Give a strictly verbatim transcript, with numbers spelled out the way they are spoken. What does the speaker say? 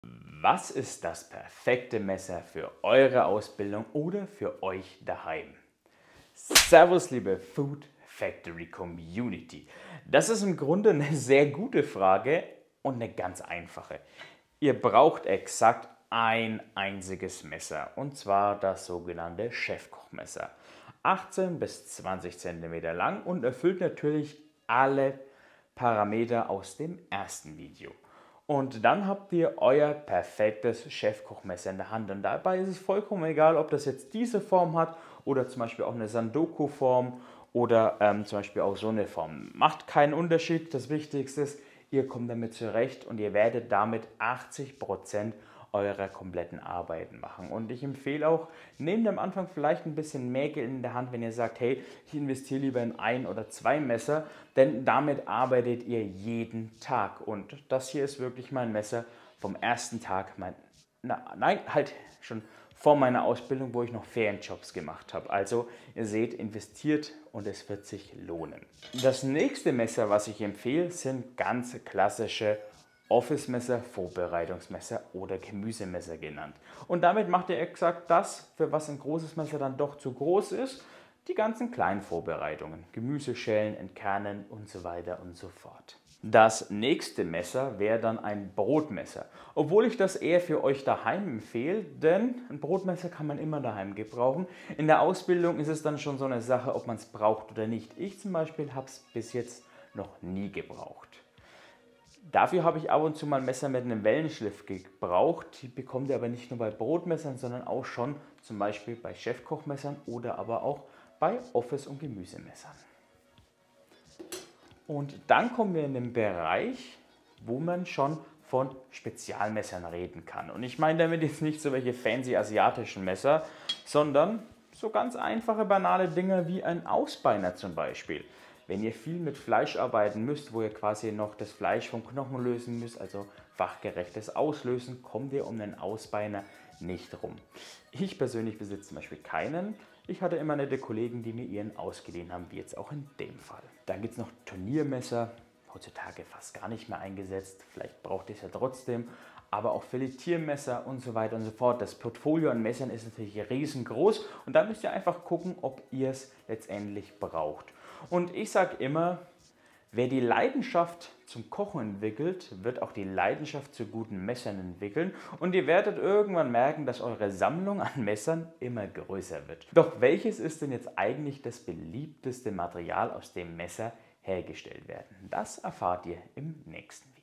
Was ist das perfekte Messer für eure Ausbildung oder für euch daheim? Servus, liebe Food Factory Community. Das ist im Grunde eine sehr gute Frage und eine ganz einfache. Ihr braucht exakt ein einziges Messer, und zwar das sogenannte Chefkochmesser. achtzehn bis zwanzig Zentimeter lang und erfüllt natürlich alle Parameter aus dem ersten Video. Und dann habt ihr euer perfektes Chefkochmesser in der Hand. Und dabei ist es vollkommen egal, ob das jetzt diese Form hat oder zum Beispiel auch eine Sandoku-Form oder ähm, zum Beispiel auch so eine Form. Macht keinen Unterschied. Das Wichtigste ist, ihr kommt damit zurecht und ihr werdet damit achtzig Prozent eurer kompletten Arbeiten machen. Und ich empfehle auch, nehmt am Anfang vielleicht ein bisschen mehr Geld in der Hand, wenn ihr sagt, hey, ich investiere lieber in ein oder zwei Messer, denn damit arbeitet ihr jeden Tag. Und das hier ist wirklich mein Messer vom ersten Tag, mein, na, nein, halt schon vor meiner Ausbildung, wo ich noch Ferienjobs gemacht habe. Also ihr seht, investiert und es wird sich lohnen. Das nächste Messer, was ich empfehle, sind ganz klassische Office-Messer, Vorbereitungsmesser oder Gemüsemesser genannt. Und damit macht ihr exakt das, für was ein großes Messer dann doch zu groß ist, die ganzen kleinen Vorbereitungen, Gemüseschälen, entkernen und so weiter und so fort. Das nächste Messer wäre dann ein Brotmesser, obwohl ich das eher für euch daheim empfehle, denn ein Brotmesser kann man immer daheim gebrauchen. In der Ausbildung ist es dann schon so eine Sache, ob man es braucht oder nicht. Ich zum Beispiel habe es bis jetzt noch nie gebraucht. Dafür habe ich ab und zu mal ein Messer mit einem Wellenschliff gebraucht. Die bekommt ihr aber nicht nur bei Brotmessern, sondern auch schon zum Beispiel bei Chefkochmessern oder aber auch bei Office- und Gemüsemessern. Und dann kommen wir in den Bereich, wo man schon von Spezialmessern reden kann. Und ich meine damit jetzt nicht so welche fancy asiatischen Messer, sondern so ganz einfache, banale Dinge wie ein Ausbeiner zum Beispiel. Wenn ihr viel mit Fleisch arbeiten müsst, wo ihr quasi noch das Fleisch vom Knochen lösen müsst, also fachgerechtes Auslösen, kommt ihr um den Ausbeiner nicht rum. Ich persönlich besitze zum Beispiel keinen. Ich hatte immer nette Kollegen, die mir ihren ausgeliehen haben, wie jetzt auch in dem Fall. Dann gibt es noch Turniermesser, heutzutage fast gar nicht mehr eingesetzt. Vielleicht braucht ihr es ja trotzdem. Aber auch Filetiermesser und so weiter und so fort. Das Portfolio an Messern ist natürlich riesengroß und da müsst ihr einfach gucken, ob ihr es letztendlich braucht. Und ich sage immer, wer die Leidenschaft zum Kochen entwickelt, wird auch die Leidenschaft zu guten Messern entwickeln. Und ihr werdet irgendwann merken, dass eure Sammlung an Messern immer größer wird. Doch welches ist denn jetzt eigentlich das beliebteste Material, aus dem Messer hergestellt werden? Das erfahrt ihr im nächsten Video.